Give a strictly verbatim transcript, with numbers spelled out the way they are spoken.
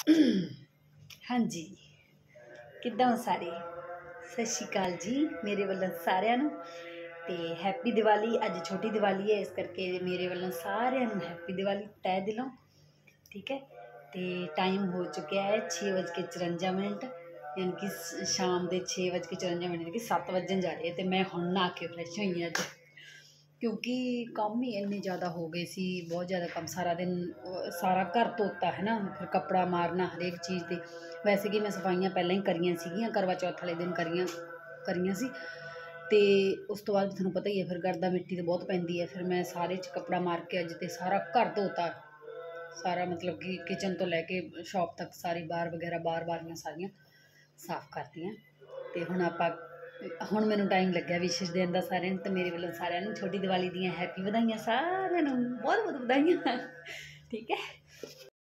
हाँ जी, किद्दां हो सारे? सत श्री अकाल जी मेरे वालों सारिਆਂ ਨੂੰ ਤੇ हैप्पी दिवाली। अज छोटी दिवाली है, इस करके मेरे वालों सारिਆਂ ਨੂੰ हैप्पी दिवाली तय दिलों। ठीक है, तो टाइम हो चुका है छे बज के चुरंजा मिनट, यानी कि शाम के छे बज के चुरंजा मिनट यानी कि सत्त वजन जा रहे हैं। तो मैं हुण नहा के फ्रैश हुई अज, क्योंकि काम ही इन्ने ज़्यादा हो गए सी, बहुत ज़्यादा काम। सारा दिन सारा घर धोता है ना, फिर कपड़ा मारना हरेक चीज़ की। वैसे कि मैं सफाइयाँ पहले ही करियां सीगियां, करवा चौथ वाले दिन करियां करियां सी। ते उस तो बाद तुहानूं पता ही है, फिर गर्दा मिट्टी तो बहुत पैंदी है। फिर मैं सारे च कपड़ा मार के अज तो सारा घर धोता, सारा मतलब कि किचन तो लैके शॉप तक सारी बार वगैरह बार बारियां सारियां साफ करतियां। तो हुण आपां हुण मैनूं टाइम लग्या विशेष देण दा सारिਆਂ ਨੂੰ। तो मेरे वालों सारिਆਂ ਨੂੰ छोटी दिवाली दियां हैप्पी बधाइयां, सारिਆਂ ਨੂੰ बहुत बहुत बधाइयां। ठीक है।